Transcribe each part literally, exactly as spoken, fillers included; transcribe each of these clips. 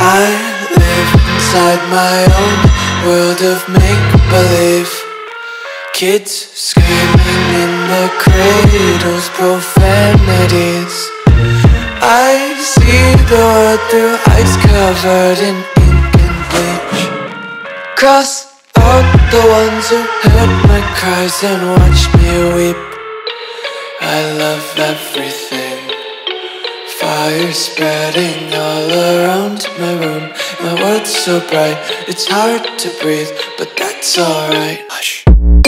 I live inside my own world of make-believe. Kids screaming in the cradles, profanities. I see the world through ice covered in ink and bleach. Cross out the ones who heard my cries and watched me weep. I love everything. Fire spreading all around my room. My world's so bright, it's hard to breathe, but that's alright. Hush.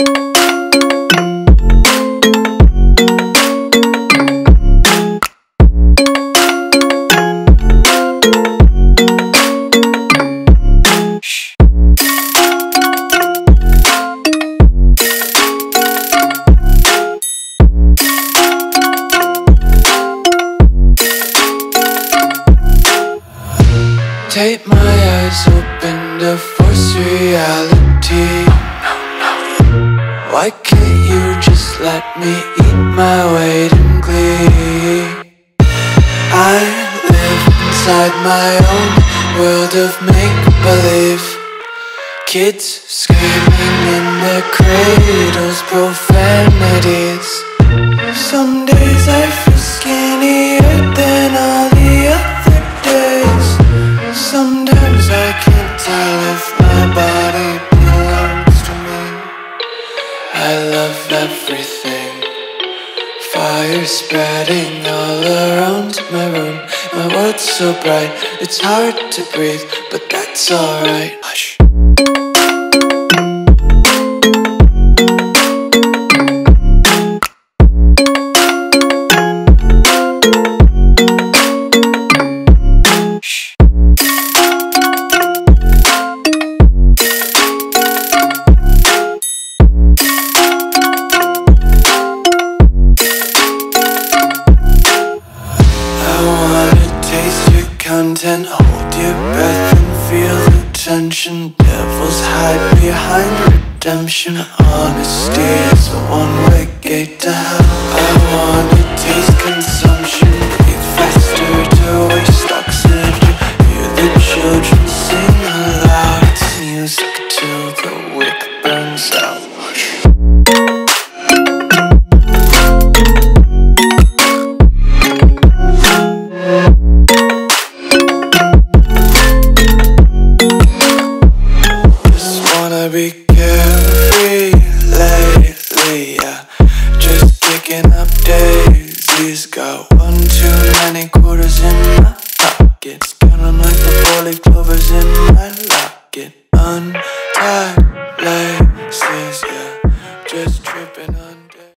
Tape my eyes open to force reality. Why can't you just let me eat my weight in glee? I live inside my own world of make-believe. Kids screaming in their cradles, profanities. Some days I feel skinnier than all the other days. Sometimes I can't tell if my body belongs to me. I love everything. Fire spreading all around my room. My world's so bright, it's hard to breathe, but that's alright. Hush. Content, hold your breath and feel the tension. Devils hide behind redemption. Honesty is a one-way gate to hell. I wanna taste consumption, breathe faster to waste oxygen. Hear the children sing aloud. It's music till the wick burns out. Be carefree lately, yeah. Just kicking up daisies. Got one too many quarters in my pockets. Counting like the four-leaf clovers in